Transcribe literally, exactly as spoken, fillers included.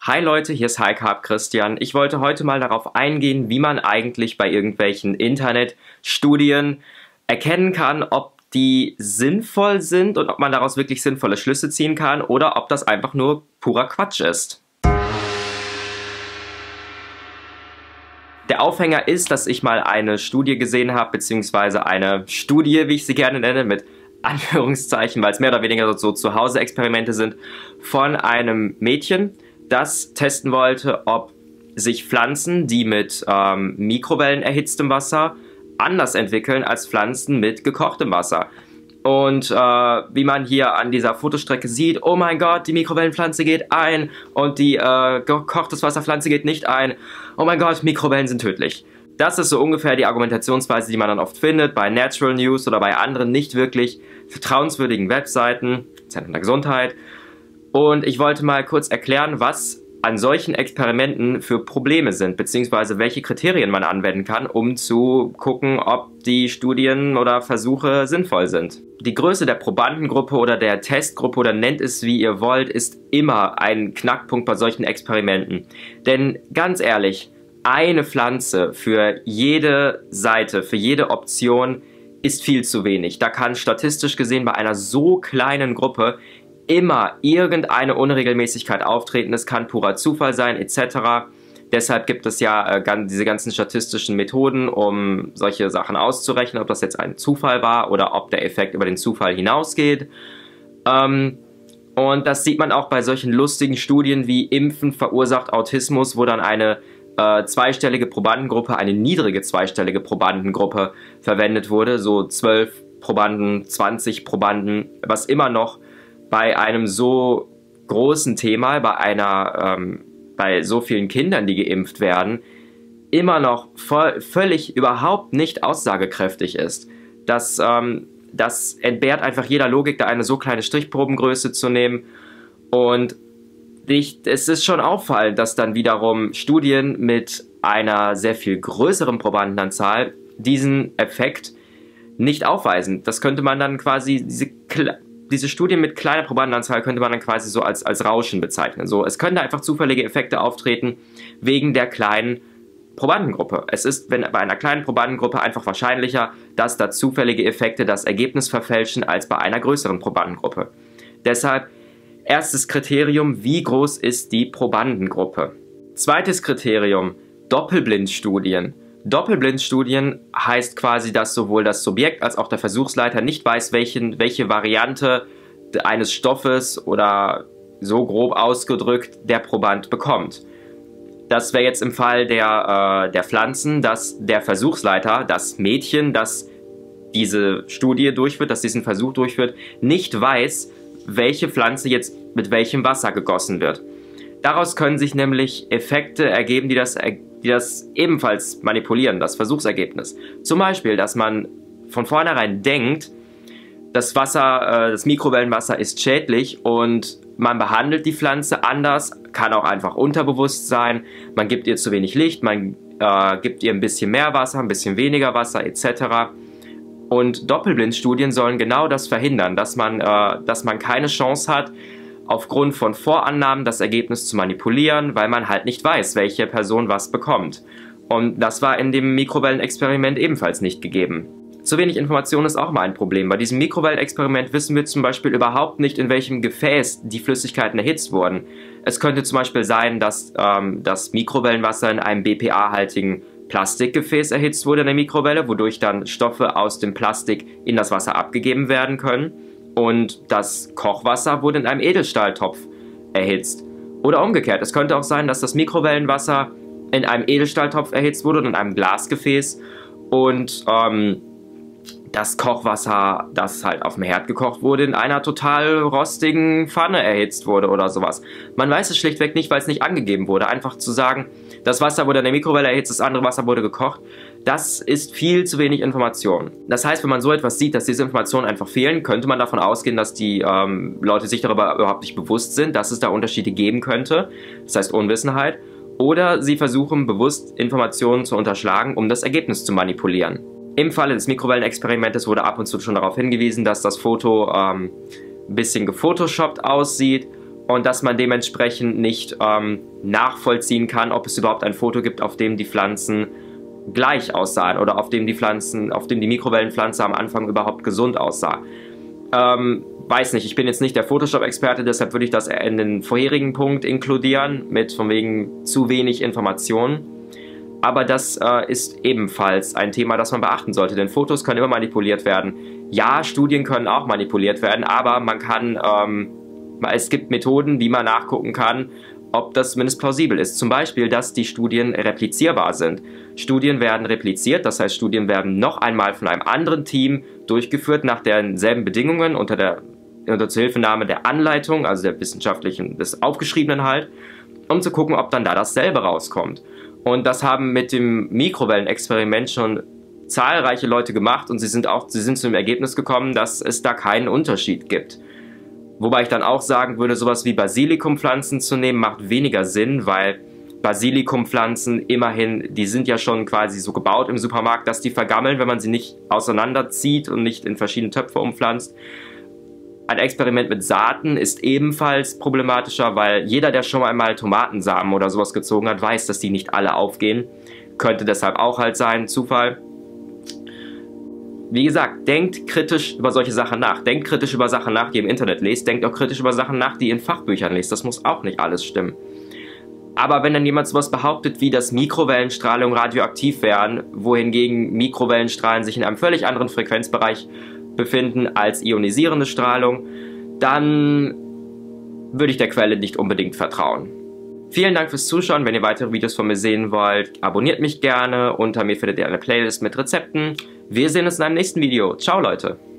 Hi Leute, hier ist High Carb Christian. Ich wollte heute mal darauf eingehen, wie man eigentlich bei irgendwelchen Internetstudien erkennen kann, ob die sinnvoll sind und ob man daraus wirklich sinnvolle Schlüsse ziehen kann oder ob das einfach nur purer Quatsch ist. Der Aufhänger ist, dass ich mal eine Studie gesehen habe, beziehungsweise eine Studie, wie ich sie gerne nenne, mit Anführungszeichen, weil es mehr oder weniger so Zuhause-Experimente sind, von einem Mädchen, das testen wollte, ob sich Pflanzen, die mit ähm, Mikrowellen erhitztem Wasser, anders entwickeln als Pflanzen mit gekochtem Wasser. Und äh, wie man hier an dieser Fotostrecke sieht, oh mein Gott, die Mikrowellenpflanze geht ein und die äh, gekochtes Wasserpflanze geht nicht ein. Oh mein Gott, Mikrowellen sind tödlich. Das ist so ungefähr die Argumentationsweise, die man dann oft findet bei Natural News oder bei anderen nicht wirklich vertrauenswürdigen Webseiten, Zentrum der Gesundheit. Und ich wollte mal kurz erklären, was an solchen Experimenten für Probleme sind, beziehungsweise welche Kriterien man anwenden kann, um zu gucken, ob die Studien oder Versuche sinnvoll sind. Die Größe der Probandengruppe oder der Testgruppe oder nennt es wie ihr wollt, ist immer ein Knackpunkt bei solchen Experimenten. Denn ganz ehrlich, eine Pflanze für jede Seite, für jede Option ist viel zu wenig. Da kann statistisch gesehen bei einer so kleinen Gruppe immer irgendeine Unregelmäßigkeit auftreten. Es kann purer Zufall sein, et cetera. Deshalb gibt es ja äh, ganz, diese ganzen statistischen Methoden, um solche Sachen auszurechnen, ob das jetzt ein Zufall war oder ob der Effekt über den Zufall hinausgeht. Ähm, und das sieht man auch bei solchen lustigen Studien wie Impfen verursacht Autismus, wo dann eine äh, zweistellige Probandengruppe, eine niedrige zweistellige Probandengruppe verwendet wurde, so zwölf Probanden, zwanzig Probanden, was immer noch bei einem so großen Thema, bei einer, ähm, bei so vielen Kindern, die geimpft werden, immer noch voll, völlig überhaupt nicht aussagekräftig ist. Das, ähm, das entbehrt einfach jeder Logik, da eine so kleine Strichprobengröße zu nehmen. Und ich, es ist schon auffallend, dass dann wiederum Studien mit einer sehr viel größeren Probandenanzahl diesen Effekt nicht aufweisen. Das könnte man dann quasi, diese Diese Studie mit kleiner Probandenanzahl könnte man dann quasi so als, als Rauschen bezeichnen. So, es könnte einfach zufällige Effekte auftreten wegen der kleinen Probandengruppe. Es ist wenn, bei einer kleinen Probandengruppe einfach wahrscheinlicher, dass da zufällige Effekte das Ergebnis verfälschen als bei einer größeren Probandengruppe. Deshalb erstes Kriterium, wie groß ist die Probandengruppe? Zweites Kriterium, Doppelblindstudien. Doppelblindstudien heißt quasi, dass sowohl das Subjekt als auch der Versuchsleiter nicht weiß, welchen, welche Variante eines Stoffes oder so grob ausgedrückt der Proband bekommt. Das wäre jetzt im Fall der, äh, der Pflanzen, dass der Versuchsleiter, das Mädchen, das diese Studie durchführt, das diesen Versuch durchführt, nicht weiß, welche Pflanze jetzt mit welchem Wasser gegossen wird. Daraus können sich nämlich Effekte ergeben, die das ergeben, die das ebenfalls manipulieren, das Versuchsergebnis. Zum Beispiel, dass man von vornherein denkt, das Wasser, äh, das Mikrowellenwasser ist schädlich und man behandelt die Pflanze anders, kann auch einfach unterbewusst sein, man gibt ihr zu wenig Licht, man äh, gibt ihr ein bisschen mehr Wasser, ein bisschen weniger Wasser et cetera. Und Doppelblindstudien sollen genau das verhindern, dass man, äh, dass man keine Chance hat, aufgrund von Vorannahmen das Ergebnis zu manipulieren, weil man halt nicht weiß, welche Person was bekommt. Und das war in dem Mikrowellenexperiment ebenfalls nicht gegeben. Zu wenig Information ist auch mal ein Problem. Bei diesem Mikrowellenexperiment wissen wir zum Beispiel überhaupt nicht, in welchem Gefäß die Flüssigkeiten erhitzt wurden. Es könnte zum Beispiel sein, dass ähm, das Mikrowellenwasser in einem B P A-haltigen Plastikgefäß erhitzt wurde in der Mikrowelle, wodurch dann Stoffe aus dem Plastik in das Wasser abgegeben werden können. Und das Kochwasser wurde in einem Edelstahltopf erhitzt. Oder umgekehrt, es könnte auch sein, dass das Mikrowellenwasser in einem Edelstahltopf erhitzt wurde und in einem Glasgefäß und ähm, das Kochwasser, das halt auf dem Herd gekocht wurde, in einer total rostigen Pfanne erhitzt wurde oder sowas. Man weiß es schlichtweg nicht, weil es nicht angegeben wurde. Einfach zu sagen, das Wasser wurde in der Mikrowelle erhitzt, das andere Wasser wurde gekocht, das ist viel zu wenig Information. Das heißt, wenn man so etwas sieht, dass diese Informationen einfach fehlen, könnte man davon ausgehen, dass die ähm, Leute sich darüber überhaupt nicht bewusst sind, dass es da Unterschiede geben könnte, das heißt Unwissenheit, oder sie versuchen bewusst Informationen zu unterschlagen, um das Ergebnis zu manipulieren. Im Falle des Mikrowellenexperimentes wurde ab und zu schon darauf hingewiesen, dass das Foto ähm, ein bisschen gefotoshoppt aussieht und dass man dementsprechend nicht ähm, nachvollziehen kann, ob es überhaupt ein Foto gibt, auf dem die Pflanzen gleich aussahen oder auf dem die Pflanzen, auf dem die Mikrowellenpflanze am Anfang überhaupt gesund aussah. Ähm, weiß nicht, ich bin jetzt nicht der Photoshop-Experte, deshalb würde ich das in den vorherigen Punkt inkludieren, mit von wegen zu wenig Informationen. Aber das äh, ist ebenfalls ein Thema, das man beachten sollte, denn Fotos können immer manipuliert werden. Ja, Studien können auch manipuliert werden, aber man kann, ähm, es gibt Methoden, wie man nachgucken kann, ob das zumindest plausibel ist. Zum Beispiel, dass die Studien replizierbar sind. Studien werden repliziert, das heißt, Studien werden noch einmal von einem anderen Team durchgeführt, nach denselben Bedingungen, unter der unter Zuhilfenahme der Anleitung, also der wissenschaftlichen, des Aufgeschriebenen halt, um zu gucken, ob dann da dasselbe rauskommt. Und das haben mit dem Mikrowellenexperiment schon zahlreiche Leute gemacht und sie sind auch, sie sind zu dem Ergebnis gekommen, dass es da keinen Unterschied gibt. Wobei ich dann auch sagen würde, sowas wie Basilikumpflanzen zu nehmen, macht weniger Sinn, weil Basilikumpflanzen immerhin, die sind ja schon quasi so gebaut im Supermarkt, dass die vergammeln, wenn man sie nicht auseinanderzieht und nicht in verschiedene Töpfe umpflanzt. Ein Experiment mit Saaten ist ebenfalls problematischer, weil jeder, der schon einmal Tomatensamen oder sowas gezogen hat, weiß, dass die nicht alle aufgehen. Könnte deshalb auch halt sein, Zufall. Wie gesagt, denkt kritisch über solche Sachen nach. Denkt kritisch über Sachen nach, die ihr im Internet lest. Denkt auch kritisch über Sachen nach, die ihr in Fachbüchern lest. Das muss auch nicht alles stimmen. Aber wenn dann jemand sowas behauptet, wie dass Mikrowellenstrahlung radioaktiv wären, wohingegen Mikrowellenstrahlen sich in einem völlig anderen Frequenzbereich befinden als ionisierende Strahlung, dann würde ich der Quelle nicht unbedingt vertrauen. Vielen Dank fürs Zuschauen. Wenn ihr weitere Videos von mir sehen wollt, abonniert mich gerne. Unter mir findet ihr eine Playlist mit Rezepten. Wir sehen uns in einem nächsten Video. Ciao, Leute!